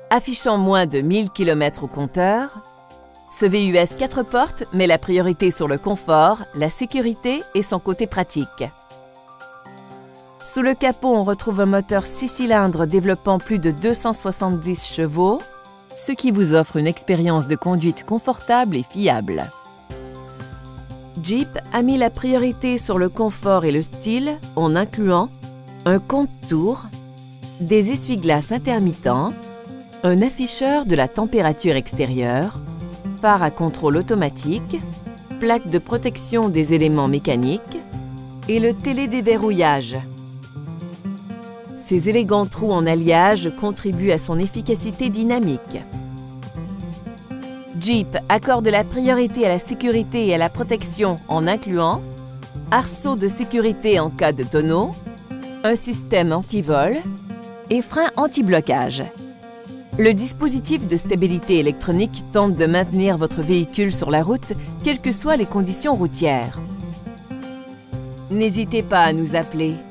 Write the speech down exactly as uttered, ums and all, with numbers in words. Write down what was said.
Affichant moins de mille kilomètres au compteur, ce V U S quatre portes met la priorité sur le confort, la sécurité et son côté pratique. Sous le capot, on retrouve un moteur six cylindres développant plus de deux cent soixante-dix chevaux, ce qui vous offre une expérience de conduite confortable et fiable. Jeep a mis la priorité sur le confort et le style en incluant un compte-tours, des essuie-glaces intermittents, un afficheur de la température extérieure, phare à contrôle automatique, plaque de protection des éléments mécaniques et le télédéverrouillage. Ces élégants trous en alliage contribuent à son efficacité dynamique. Jeep accorde la priorité à la sécurité et à la protection en incluant arceaux de sécurité en cas de tonneau, un système anti-vol et frein anti-blocage. Le dispositif de stabilité électronique tente de maintenir votre véhicule sur la route, quelles que soient les conditions routières. N'hésitez pas à nous appeler.